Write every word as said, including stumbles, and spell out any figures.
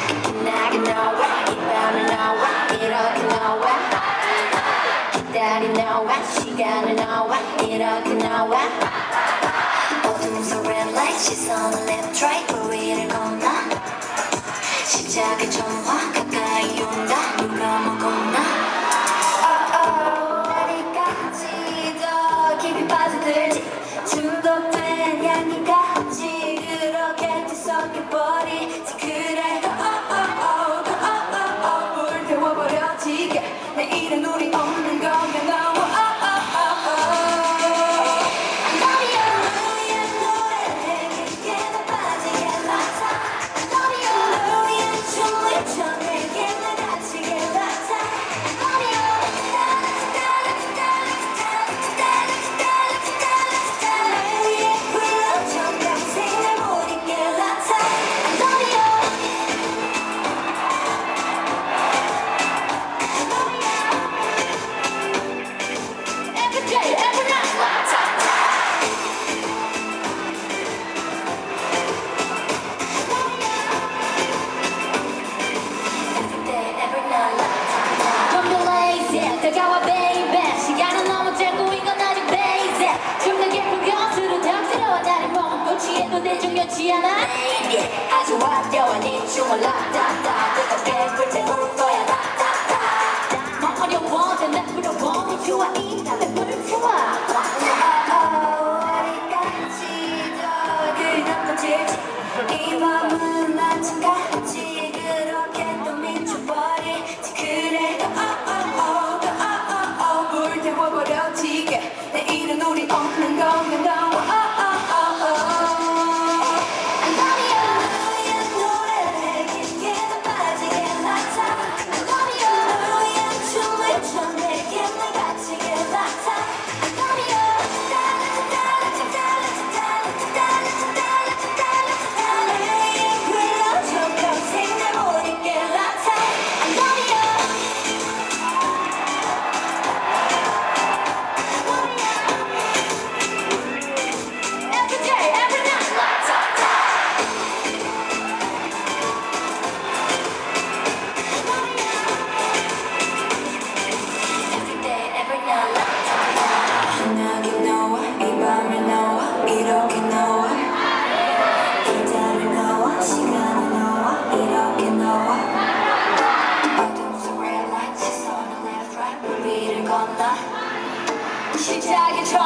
나게 너와 이 밤을 너와 이렇게 너와 기다린 너와 시간을 너와 이렇게 너와 어둠 속 red light 시선을 left right 거리를 건너 십자가 전화 가까이 온다 누가 먹었나 oh oh 어디까지 더 깊이 빠져들지 중독된 향기까지 그렇게 뒤섞여버리지 그래 oh oh oh oh oh oh 물 태워버려지게 내일은 우리 없는 거면 너무 oh oh oh oh 너리여 너의 노래를 깊게 더 빠지게 맡아 너리여 너의 춤을 춰 내게 날 다치게 맡아 너리여 날 위해 불러줘 평생 날 못 잊게 맡아 너리여 Every day, every night, LATATA. Every day, every night, LATATA. Don't be lazy, 다가와 baby. 시간은 너무 짧고 이건 아직 basic. 좀 더 깊은 것으로 덕지러워 나를 몸 취해도 대중이었지 않아. Baby, 아주 화려한 이 춤을 LATATA. 뜨겁게 불태울 거야 LATATA. 뭐 어려워 더 날 부러워 좋아 이 밤에 불을 태워 어디까지 더 그려버릴지 이 맘은 아침까지 그렇게 또 미쳐버리지 그래 oh oh oh oh oh oh 물 태워버려지게 내일은 우리 없는 거면 너무 oh oh oh oh 너리여 너의 노래를 깊게 더 빠지게 맡아 너리여 너의 춤을 춰 내게 날 다치게 맡아 너리여 날 불러줘 평생 날 못 잊게 맡아 너리여 Every day, every night, LATATA. Every day, every night, LATATA. 나게 너와 이 밤을 너와 이렇게 너와 기다릴 너와 시간을 너와 이렇게 너와 어둠 속 red light 시선을 left right 물 위를 건너 시작의 전